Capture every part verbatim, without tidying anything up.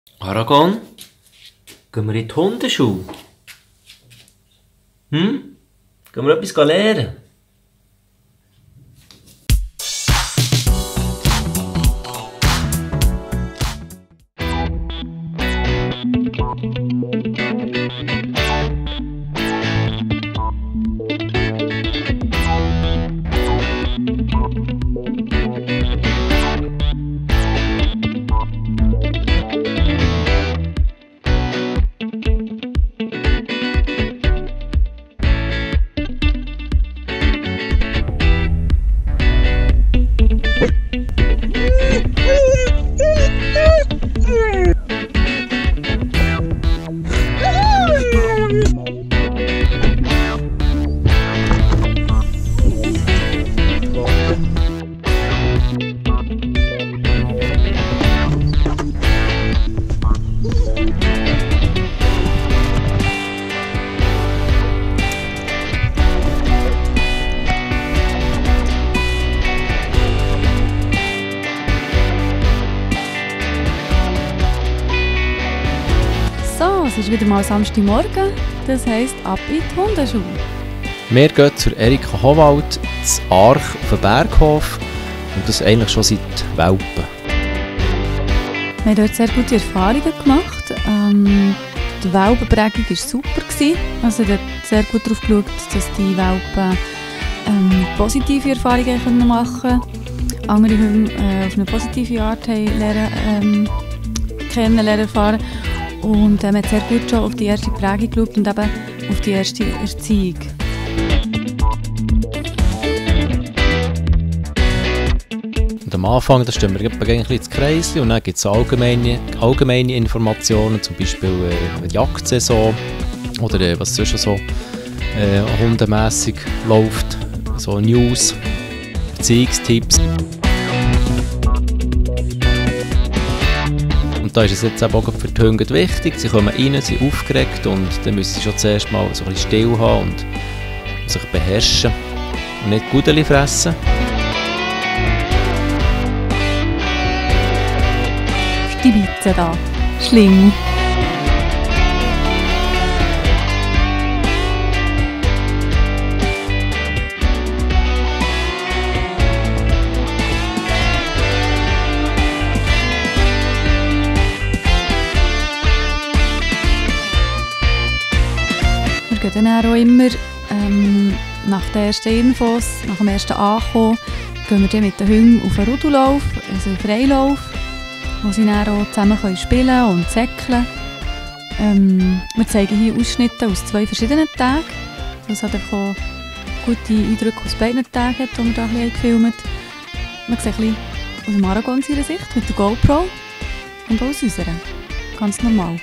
Aragon, gehen wir in die Hundeschule? Hm? Gehen wir etwas lernen? So, es ist wieder mal Samstagmorgen, das heisst ab in die Hundeschule. Wir gehen zur Erika Howald, zu Arch auf den Berghof und das eigentlich schon seit Welpen. Wir haben dort sehr gute Erfahrungen gemacht. Ähm, die Welpenprägung war super. Also dort sehr gut darauf geschaut, dass die Welpen ähm, positive Erfahrungen machen können. Andere Hunde äh, auf eine positive Art haben lernen, ähm, kennenlernen, erfahren. Und äh, man hat sehr gut schon auf die erste Prägung geschaut und eben auf die erste Erziehung. Und am Anfang da stehen wir ein bisschen ins Kreisli und dann gibt es allgemeine, allgemeine Informationen, zum Beispiel äh, die Jagdsaison oder äh, was sonst so äh, hundemässig läuft, so News, Erziehungstipps. Und da ist es jetzt auch für die Hunde wichtig, sie kommen rein, sind aufgeregt und dann müssen sie schon zuerst mal so ein bisschen still haben und sich beherrschen und nicht Gudeli fressen. Die Weizen da, Schlinge. Wir gehen dann auch immer ähm, nach den ersten Infos, nach dem ersten Ankommen, gehen wir dann mit den Hunden auf einen Rudelauf, also einen Freilauf, wo sie dann auch zusammen spielen können und säckeln. Ähm, wir zeigen hier Ausschnitte aus zwei verschiedenen Tagen. Das hat einfach auch gute Eindrücke aus beiden Tagen, die wir hier gefilmt haben. Man sieht ein bisschen aus dem Aragon seiner Sicht mit der GoPro und auch aus unserer. Ganz normal.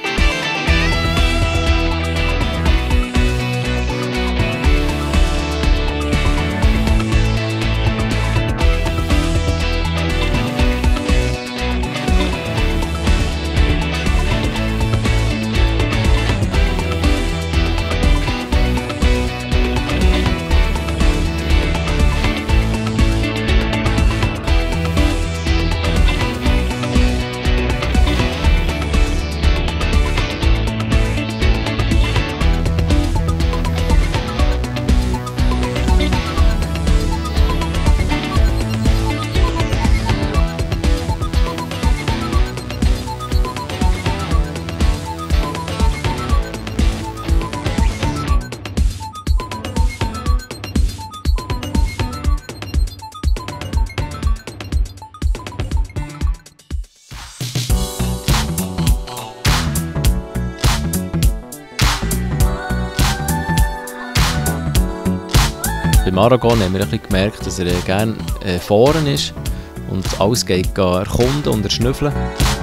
Beim Aragon haben wir ein bisschen gemerkt, dass er äh, gerne äh, vorne ist und alles geht erkunden und erschnüffeln.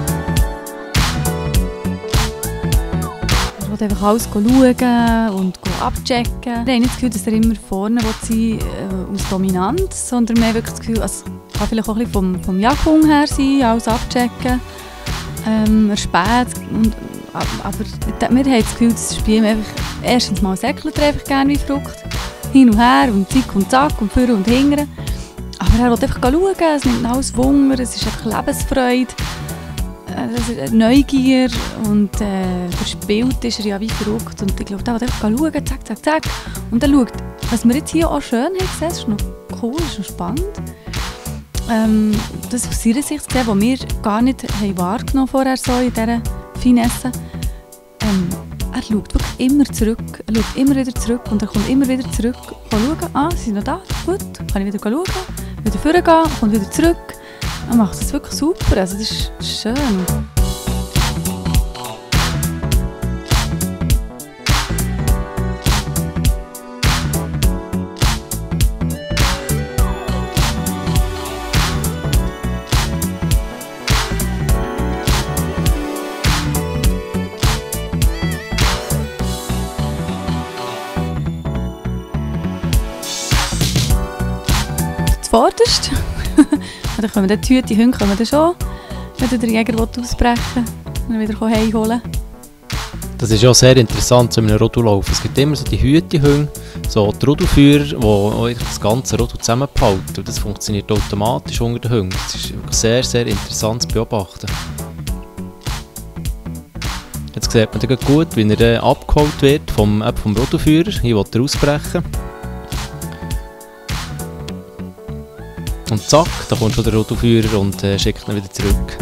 Er will einfach alles schauen und abchecken. Wir haben nicht das Gefühl, dass er immer vorne sein will, äh, aus Dominanz, sondern wir haben wirklich das Gefühl, es kann vielleicht auch ein bisschen vom, vom Jagdhund her sein, alles abchecken. Ähm, er spät. Und, aber wir haben das Gefühl, das Spiel einfach, erstens mal säckelt er einfach gerne wie Frucht. Hin und her und zick und zack und vorne und hinten. Aber er will einfach schauen, es nimmt alles Wunder, es ist einfach Lebensfreude. äh, Neugier und äh, verspielt ist er ja wie verrückt. Und ich glaube, da will einfach schauen, zack, zack, zack. Und dann schaut, was wir jetzt hier auch schön haben gesehen, ist noch cool, ist noch spannend. Ähm, das aus seiner Sicht gesehen, was wir gar nicht haben wahrgenommen vorher so in dieser Finesse. Ähm, er schaut wirklich immer zurück, er schaut immer wieder zurück und er kommt immer wieder zurück. Kann schauen, ah, sie sind noch da, gut, kann ich wieder schauen, wieder vorgehen, kommt wieder zurück. Er macht das wirklich super, also das ist schön. Vorderst. Dann kommen die Hüte, die Hunde kommen dann schon, wenn der Jäger ausbrechen will, und wieder heimholen. Das ist ja sehr interessant so in einem Rodulauf. Es gibt immer so die Hütehunde, so die Rodelführer, die das ganze Rodel zusammenhalten. Und das funktioniert automatisch unter den Hunden. Das ist sehr, sehr interessant zu beobachten. Jetzt sieht man dann gut, wie er abgeholt wird vom, vom Rodelführer. Hier will er ausbrechen. Und zack, da kommt schon der Rodelführer und äh, schickt ihn wieder zurück.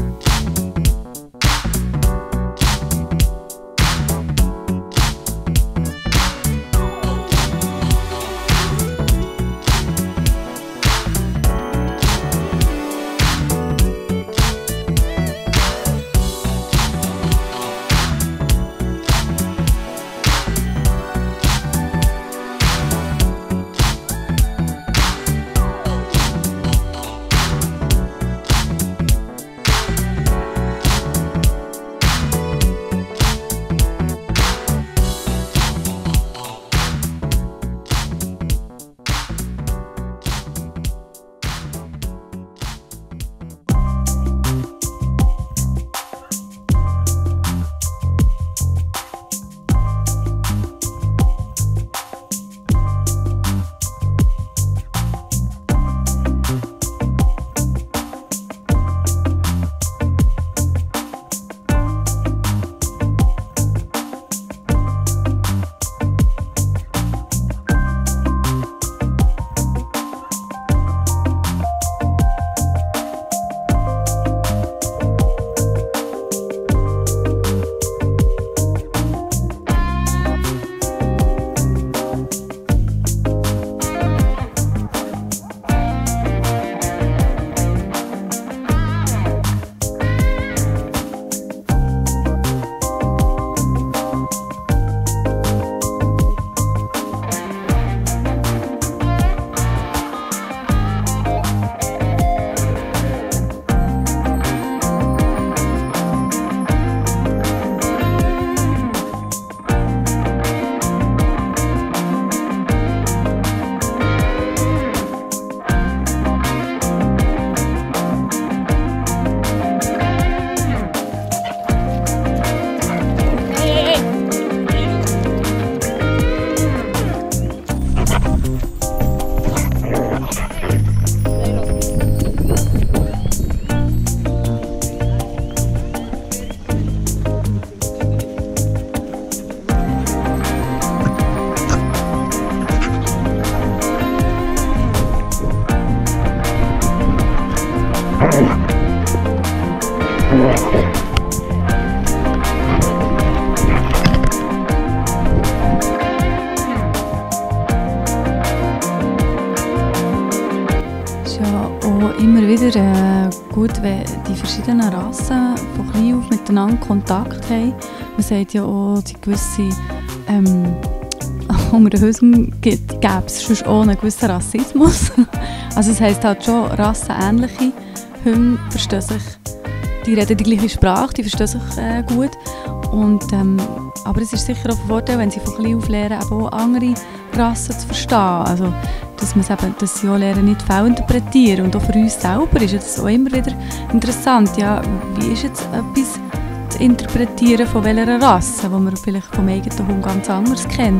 wieder äh, gut, wenn die verschiedenen Rassen von klein auf miteinander Kontakt haben. Man sagt ja auch, die gewisse ähm, unter den Hunden gäbe es sonst auch einen gewissen Rassismus. Also das heisst halt schon, rassenähnliche Hunde verstehen sich, die reden die gleiche Sprache, die verstehen sich äh, gut. Und, ähm, aber es ist sicher auch ein Vorteil, wenn sie von klein auf lernen, eben auch andere Rassen zu verstehen. Also, dass, eben, dass sie auch lernen, nicht fehlinterpretieren. Und auch für uns selber ist es auch immer wieder interessant, ja, wie ist jetzt etwas zu interpretieren von welcher Rasse, die man vielleicht vom eigenen Hund ganz anders kennt.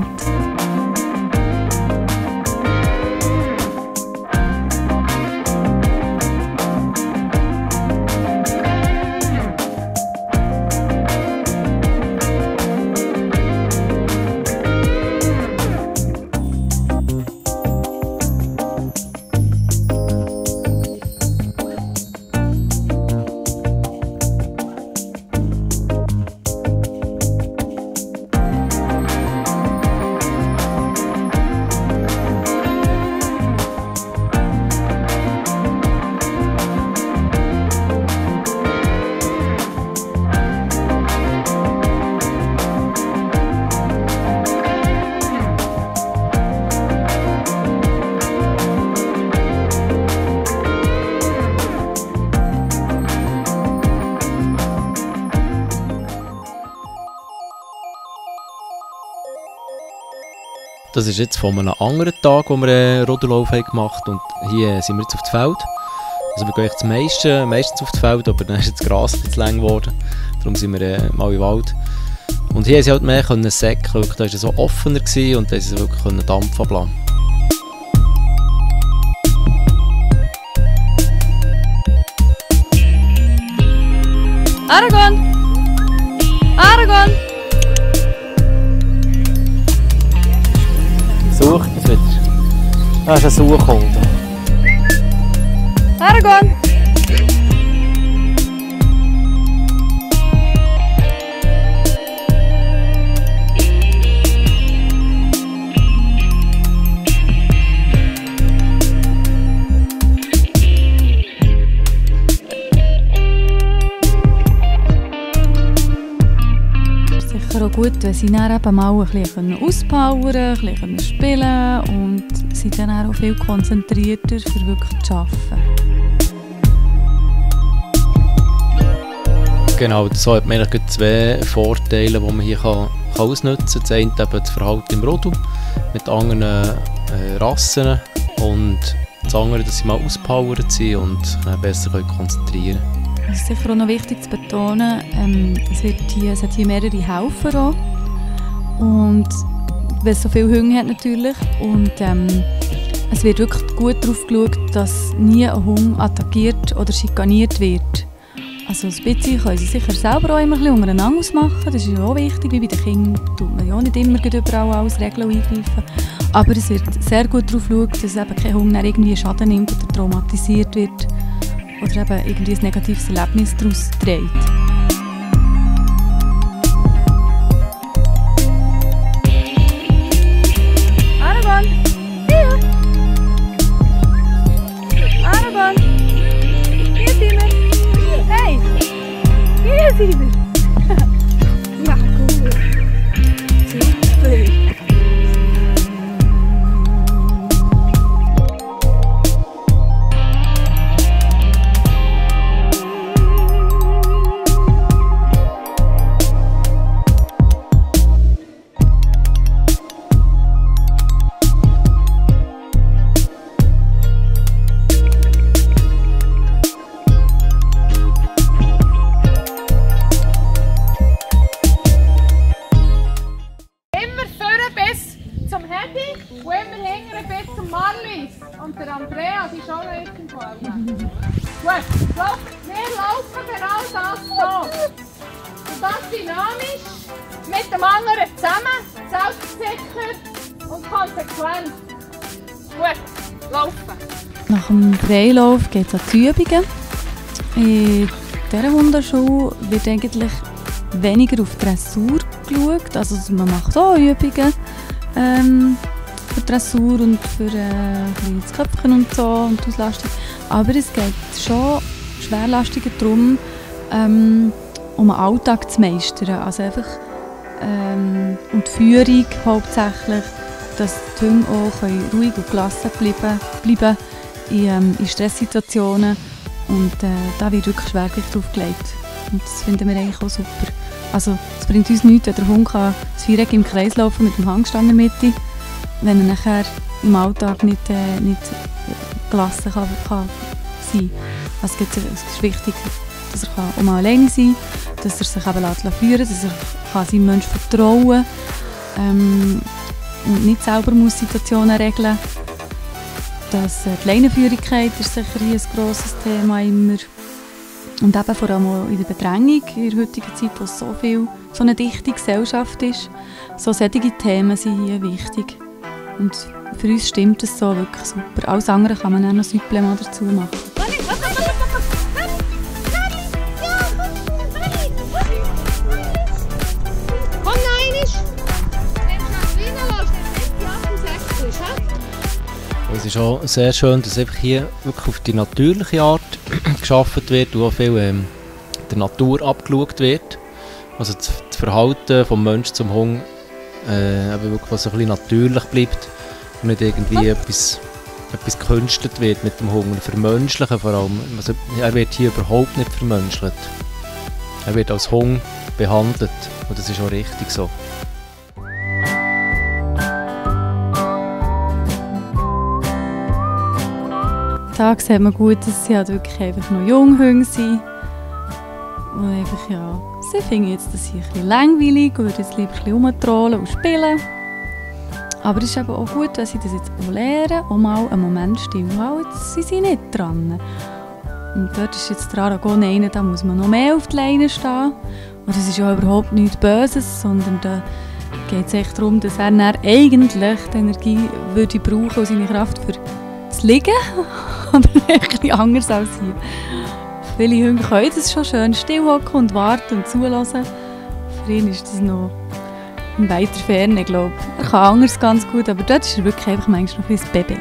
das ist jetzt von einem anderen Tag, wo wir einen Rodellauf haben gemacht haben. Und hier sind wir jetzt auf dem Feld. Also wir gehen echt das meiste, meistens auf das Feld, aber dann ist jetzt das Gras ein bisschen zu lang geworden. Darum sind wir äh, mal im Wald. Und hier haben sie halt mehr können säckeln. Da war es so offener gewesen und da sie wirklich können Dampf ablassen. Aragon! Aragon! Sucht es wieder. Das ist ein Suchhund. Aragon! Sicher auch gut, wenn sie dann eben mal ein bisschen auspowern, ein bisschen spielen und sie dann auch viel konzentrierter für wirklich zu arbeiten. Genau, so hat man eigentlich zwei Vorteile, die man hier kann, kann ausnutzen kann. Das eine eben das Verhalten im Rodel mit anderen äh, Rassen und das andere, dass sie mal auspowert sind und sich dann besser konzentrieren können. Es ist sicher auch noch wichtig zu betonen, ähm, es, wird hier, es hat hier mehrere Helfer auch. Und weil es so viele Hunde hat natürlich. Und ähm, es wird wirklich gut darauf geschaut, dass nie ein Hund attackiert oder schikaniert wird. Also ein bisschen können sie sicher selber auch immer ein bisschen untereinander ausmachen. Das ist ja auch wichtig, wie bei den Kindern tut man ja auch nicht immer überall alles regeln und eingreifen. Aber es wird sehr gut darauf geschaut, dass eben kein Hund irgendwie Schaden nimmt oder traumatisiert wird. Oder eben irgendwie ein negatives Erlebnis daraus trägt. Aragon! Hier! Aragon! Hier sind wir! Hey! Hier sind wir! Ja, cool! Super! Und der Andreas ist auch noch irgendwo. Gut, lauf, wir laufen genau das so. Und das dynamisch, mit dem anderen zusammen, selbstsicher und konsequent. Gut, laufen. Nach dem Freilauf geht es an die Übungen. In dieser Hundeschule wird eigentlich weniger auf Dressur geschaut. Also man macht auch Übungen ähm, für Dressur und für äh, das Köpfchen und so und die Auslastung. Aber es geht schon schwerlastiger darum, ähm, um den Alltag zu meistern. Also einfach ähm, um die Führung hauptsächlich, dass die Hunde auch ruhig und gelassen bleiben, bleiben in, ähm, in Stresssituationen. Und äh, da wird wirklich Schwergewicht drauf gelegt. Und das finden wir eigentlich auch super. Also es bringt uns nichts, wenn der Hund kann das Viereck im Kreis laufen mit dem Hangstand in der Mitte, wenn er nachher im Alltag nicht, äh, nicht gelassen kann, kann sein kann. Also es ist wichtig, dass er auch mal alleine sein kann, dass er sich eben lässt führen lässt, dass er kann seinem Menschen vertrauen kann ähm, und nicht selber muss Situationen regeln muss. Das, äh, die Leinenführigkeit ist sicher hier ein grosses Thema immer. Und eben vor allem auch in der Bedrängung in der heutigen Zeit, wo es so viel, so eine dichte Gesellschaft ist. So solche Themen sind hier wichtig. Und für uns stimmt es so wirklich super. Alles andere kann man auch noch Supplement dazu machen. Es ist auch sehr schön, dass einfach hier wirklich auf die natürliche Art geschaffen wird und auch viel ähm, der Natur abgeschaut wird. Also das, das Verhalten vom Menschen zum Hund äh, wirklich was so ein bisschen natürlich bleibt und nicht irgendwie etwas, etwas gekünstelt wird mit dem Hund. Und vermenschlichen vor allem. Also er wird hier überhaupt nicht vermenschelt. Er wird als Hund behandelt und das ist auch richtig so. Da sieht man gut, dass sie halt wirklich einfach noch Junghunde sind. Und einfach, ja, sie finden jetzt das hier ein bisschen langweilig und würden jetzt lieber ein bisschen rumtrollen und spielen. Aber es ist eben auch gut, wenn sie das jetzt auch lernen, auch mal einen Moment stillhalten. Jetzt sind sie nicht dran. Und dort ist jetzt der Aragon einer, da muss man noch mehr auf die Leine stehen. Und das ist ja überhaupt nichts Böses, sondern da geht es echt darum, dass er dann eigentlich die Energie würde brauchen und seine Kraft für das Liegen. Aber ein bisschen anders als hier. Viele Hunde können das schon schön stillhocken und warten und zulassen. Für ihn ist das noch in weiter Ferne, glaube ich. Er kann anders ganz gut, aber dort ist er wirklich einfach manchmal noch ein bisschen Baby.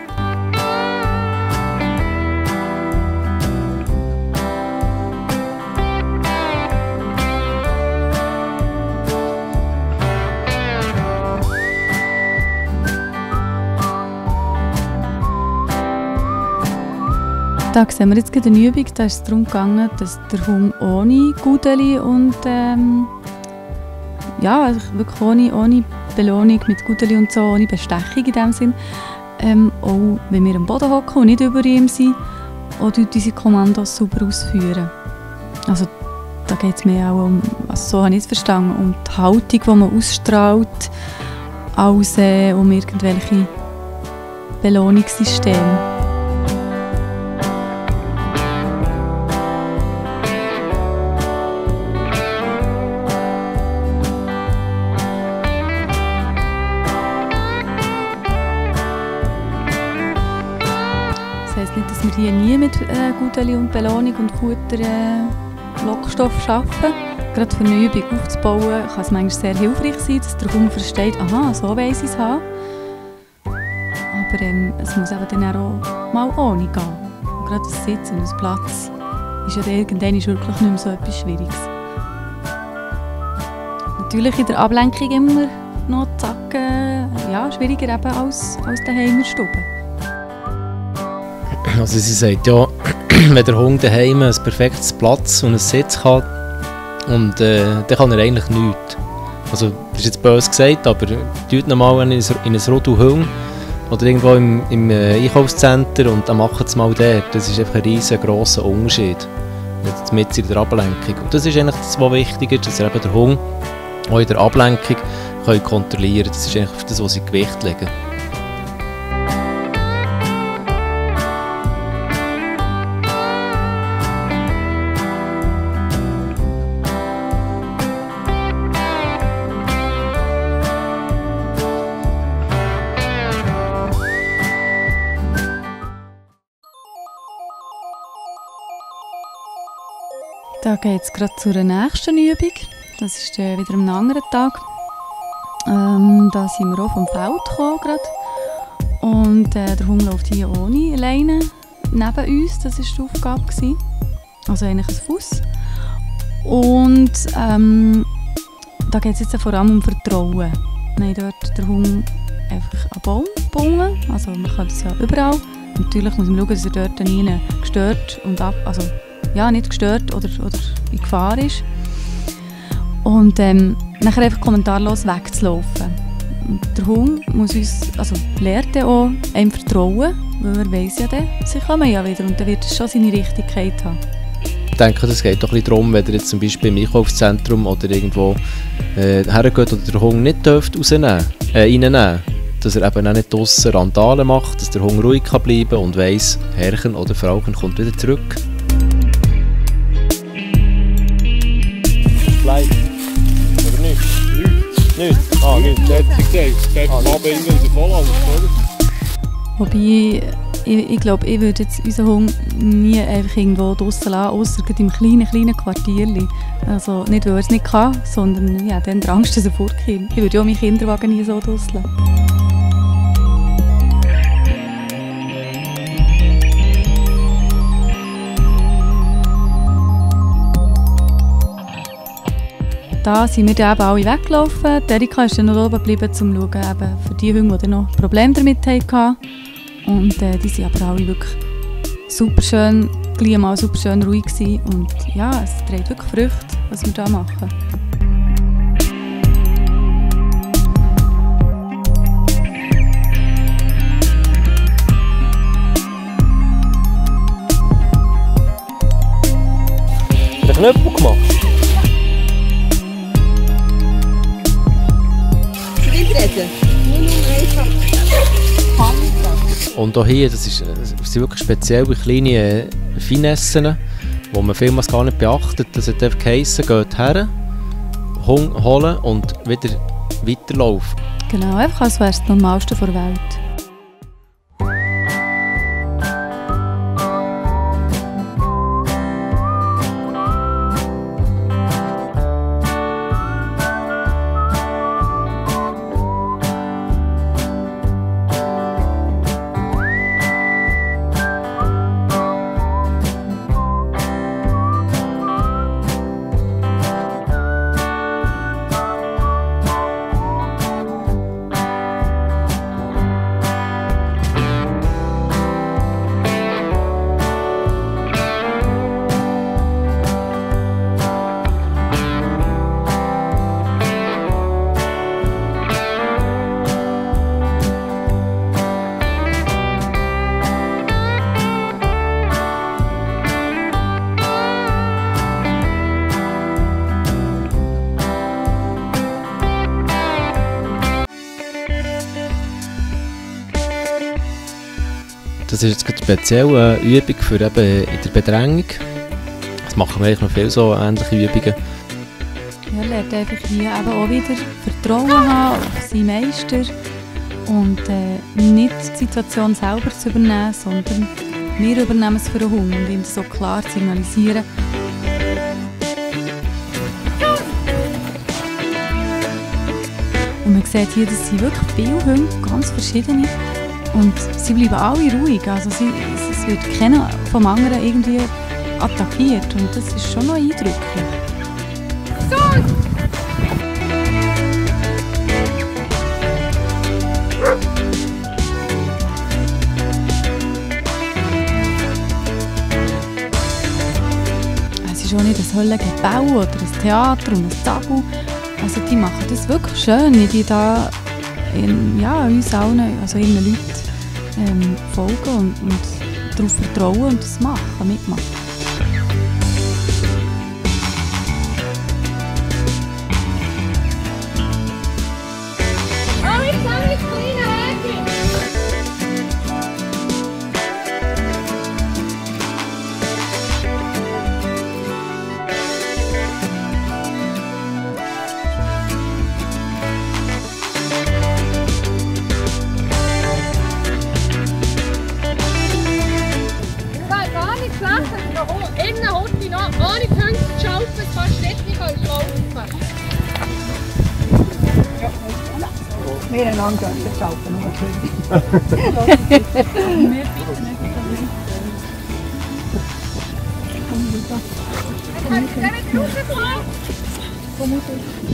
Da sehen wir jetzt gerade eine Übung, da ist es darum gegangen, dass der Hund ohne Gudeli und ähm, ja, also wirklich ohne, ohne Belohnung mit Gudeli und so, ohne Bestechung in dem Sinn, ähm, auch wenn wir am Boden hocken und nicht über ihm sind, auch unsere Kommandos super ausführen. Also da geht es mir auch um, also so habe ich es verstanden, um die Haltung, die man ausstrahlt, als äh, um irgendwelche Belohnungssysteme. Das heisst nicht, dass wir hier nie mit äh, Gudeli und Belohnung und Futter äh, Lockstoff arbeiten. Gerade für eine Übung aufzubauen, kann es manchmal sehr hilfreich sein, dass der Hund versteht, aha, so weiss ich es haben. Aber ähm, es muss eben dann auch mal ohne gehen. Und gerade das Sitzen und das Platz ist ja dann irgendwann wirklich nicht mehr so etwas Schwieriges. Natürlich in der Ablenkung immer noch zacken, ja, schwieriger eben als, als daheim in der Stube. Also sie sagt ja, wenn der Hund daheim ein perfektes Platz und einen Sitz hat, und äh, dann kann er eigentlich nichts. Also das ist jetzt böse gesagt, aber tut noch mal in ein, in ein Rudel oder irgendwo im, im äh, Einkaufszentrum und dann machen sie mal dort. Das ist einfach ein riesengroßer Unterschied. Jetzt mit in der Ablenkung. Und das ist eigentlich das, was wichtig ist, dass er eben der Hund auch in der Ablenkung kann kontrollieren kann. Das ist eigentlich auf das, was sie Gewicht legen. Da geht es gerade zur nächsten Übung. Das ist äh, wieder am anderen Tag. Ähm, da sind wir auch vom Feld gekommen gerade. Und äh, der Hund läuft hier ohne Leine neben uns. Das war die Aufgabe gewesen. Also eigentlich ein Fuss. Und ähm, da geht es jetzt vor allem um Vertrauen. Wir haben dort den Hund einfach an den Baum gebunden. Also man kann das ja überall. Natürlich muss man schauen, dass er dort nie gestört und ab, also ja, nicht gestört oder, oder in Gefahr ist. Und ähm, nachher einfach kommentarlos wegzulaufen. Und der Hund muss uns, also lernt er auch einem vertrauen, weil er weiss ja dann, sie kommen ja wieder und dann wird es schon seine Richtigkeit haben. Ich denke, es geht doch ein bisschen darum, wenn ihr jetzt zum Beispiel im Einkaufszentrum oder irgendwo äh, hergeht oder der Hund nicht dürft rausnehmen, äh, reinnehmen, dass er eben auch nicht draussen Randalen macht, dass der Hund ruhig kann bleiben und weiss, Herrchen oder Frauchen kommt wieder zurück. Bleib. Oder nicht? Nichts. Nichts? Ah, nichts. Das hat sie gesagt. Das hat aber immer in der Vollangst, oder? Wobei, ich, ich glaube, ich würde jetzt unseren Hund nie einfach irgendwo draussen lassen, ausser im kleinen, kleinen Quartierchen. Also nicht, weil er es nicht kann, sondern ja, dann der Angst, dass er fortkommt. Ich würde ja auch meinen Kinderwagen nie so draussen lassen. Da sind wir dann eben alle weggelaufen. Die Erika ist dann noch oben geblieben, um zu schauen, eben für die Hunde, die noch Probleme damit hatten. Und äh, die waren aber alle wirklich super schön, gleich mal super schön ruhig gewesen. Und ja, es trägt wirklich Früchte, was wir hier machen. Knöpfe gemacht. Reden. Nur noch einfach Handel. Und auch hier, das, ist, das sind wirklich spezielle kleine äh, Finessen, wo man vielmals gar nicht beachtet. Das hat einfach geheissen, geht her, Hund holen und wieder weiterlaufen. Genau, einfach als wäre es das Normalste der Welt. Das ist jetzt eine spezielle Übung für eben in der Bedrängung. Das machen wir eigentlich noch viele so ähnliche Übungen. Er lernt einfach hier eben auch wieder Vertrauen haben auf seinen Meister und äh, nicht die Situation selber zu übernehmen, sondern wir übernehmen es für den Hund und ihm das so klar signalisieren. Und man sieht hier, dass sie wirklich viele Hunde, ganz verschiedene, und sie bleiben alle ruhig. Also sie, es wird keiner vom anderen irgendwie attackiert und das ist schon noch eindrücklich. Es ist auch nicht ein Höllengebau oder ein Theater und ein Tabu. Also die machen das wirklich schön, die da in, ja, uns allen, also ihren Leuten ähm, folgen und, und darauf vertrauen und das machen, mitmachen. Oh, ich sage das kleine Häkchen. Innen heute noch ohne Punkte zu schalten, es kannst du nicht mehr laufen. Wir einander schalten, nur Kannst du nicht rausfahren? Komm raus.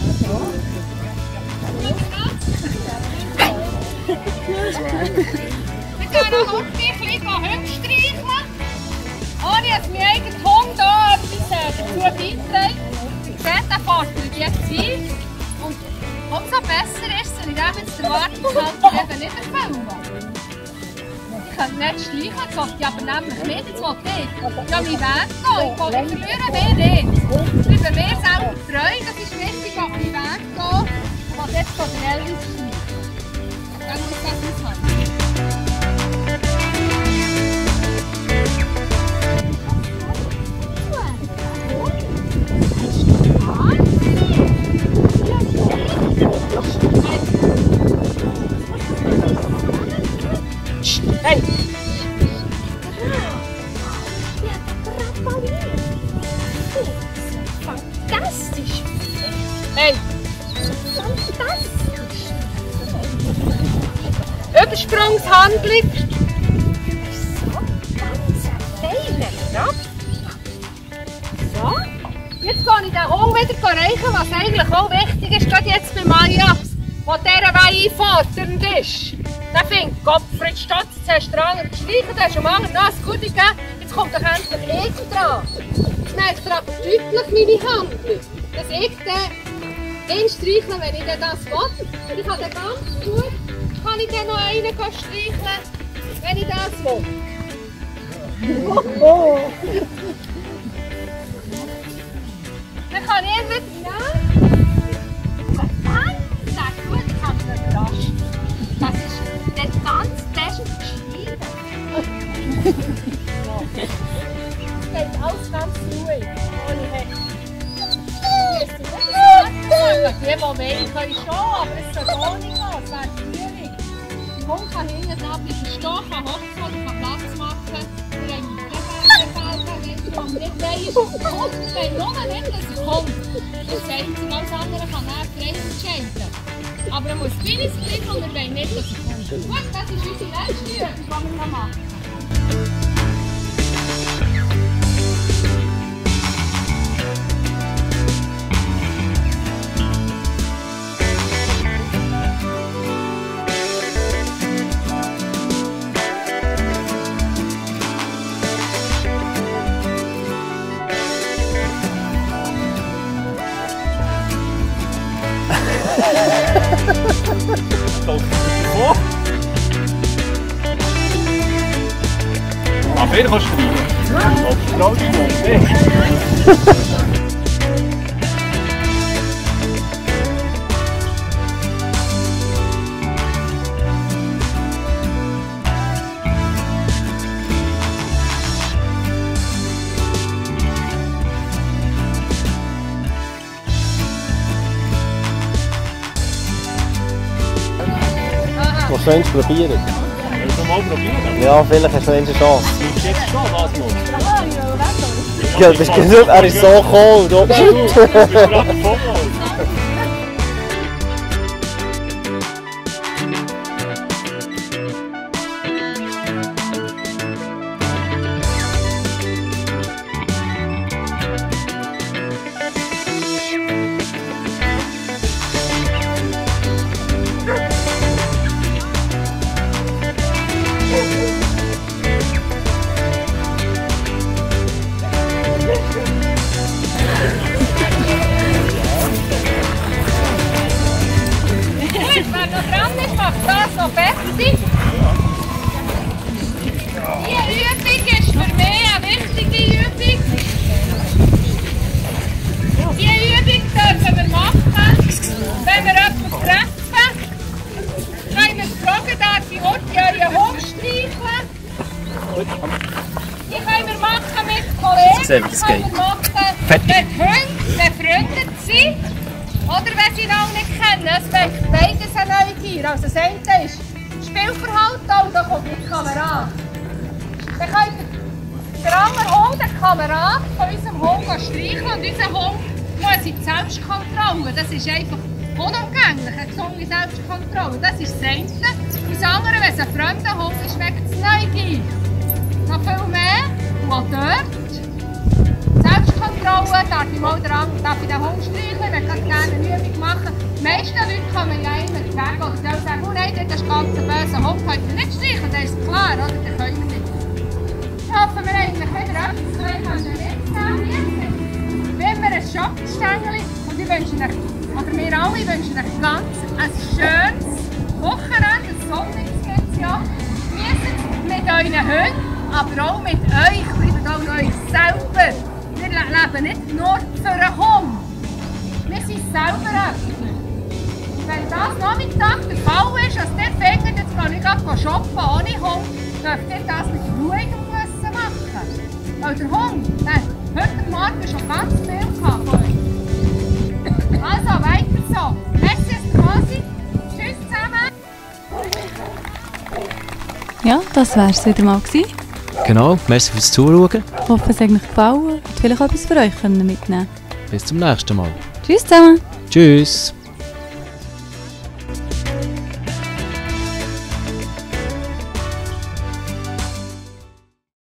Wir können noch heute ein bisschen Hunde streicheln. Ohne dass mein eigener Hund da etwas dazu beiträgt. Ihr seht, der fordert jetzt ein. Und umso besser ist es, wenn ich dem jetzt die Erwartungshaltung eben nicht erfüllen. Ich kann nicht streichen, das wollte ich aber nämlich nicht. Jetzt wollte ich ja meinen Weg gehen. Ich verliere mich nicht. Ich bin mir selber treu, das ist wichtig, auf meinen Weg gehen. Ich will jetzt von der Elvis streichen. Dann muss das aushalten. Hey! Fantastisch! Hey! Fantastisch! Übersprungshandlung! So, ganz feine Kraft! So, jetzt kann ich den Hund wieder erreichen, was eigentlich auch wichtig ist, gerade jetzt bei Ajax, wo dieser Weg einfordernd ist. Der findet, Gottfried Stotz, jetzt hast du den anderen gestreichen, du hast am anderen noch ein Goodie gegeben, jetzt kommt doch endlich ich dran. Jetzt merkt ihr aber deutlich meine Handlung, dass ich den, den streichle, wenn ich das will. Und ich kann den ganz gut, kann ich dann noch einen streicheln, wenn ich das will. Dann kann ich wieder... Ja. Ganz gut, ich habe es überrascht. Das ist der ganz beste Schwein. Es geht alles ganz ruhig, ohne Hekt. Die, die wollen, können schon, aber es soll auch nicht gehen, es wäre schwierig. Der Hund kann hinten dran bleiben stehen, kann hocken oder kann Platz machen. Wir haben nicht Befehl, wenn wir nicht wollen, dass es kommt. Wir wollen nur nicht, dass es kommt. Das Einzige, alles andere kann er frei entscheiden. Aber er muss wenig bleiben und wir wollen nicht, dass es kommt. Gut, das ist unsere letzte Übung, die wir noch machen. Aber er kann schreiben. Auf die Straße. Was sollst du probieren? Willst du mal probieren? Ja, vielleicht hast du eine Chance. Du musst jetzt schon das noch. Ja, das ist genug, er ist so cold. Du bist gerade voll. Wer noch dran ist, macht das noch fertig. Diese Übung ist für mich eine wichtige Übung. Diese Übung dürfen wir machen, wenn wir jemanden treffen. Können wir fragen, darf ich heute euren Hund streicheln? Die können wir machen mit Kollegen, sehen, wie die das können geht. wir machen Fertig. mit Hunden, befreundet sind. Oder wenn sie ihn auch nicht kennen, es weckt beides eine Neugier. Also das eine ist Spielverhalten, und da kommt die Kamerad. Dann könnt ihr der andere Hund, den Kamerad von unserem Hund streicheln und unser Hund muss in die Selbstkontrolle. Das ist einfach unumgänglich, eine gesunde Selbstkontrolle. Das ist das eine. Und das andere, wenn es ein fremder Hund ist, weckt es Neugier. Noch viel mehr. Und auch dort. Selbstkontrolle, darf ich mal den, darf ich den Hund streicheln, ich möchte gerne eine Übung machen. Die meisten Leute kommen ja immer weg oder die sagen, oh nein, das ist ganz ein böser Hund, könnt ihr nicht streicheln, das ist klar, oder? Das können wir nicht. Ich hoffe, wir haben wieder etwas mitnehmen. Wie immer ein Schockenstängel und ich wünsche euch, oder wir alle wünschen euch ganz ein schönes Wochenende, ein sonniges Jahr. Genießt es mit euren Hunden, aber auch mit euch, bleibt auch noch euch selber. Wir leben nicht nur für einen Hund. Wir sind selber Öffner. Wenn das Nachmittag der Fall ist, dass ihr findet, jetzt kann ich gerade shoppen ohne Hund, dürft ihr das mit ruhigem Gewissen machen. Weil der Hund, der heute Morgen schon ganz viel gehabt von euch. Also weiter so. Merci, dass ihr da seid. Tschüss zusammen. Ja, das war es wieder mal gewesen. Genau, merci fürs Zuschauen. Ich hoffe, es hat euch gefallen und vielleicht auch etwas für euch mitnehmen können. Bis zum nächsten Mal. Tschüss zusammen! Tschüss.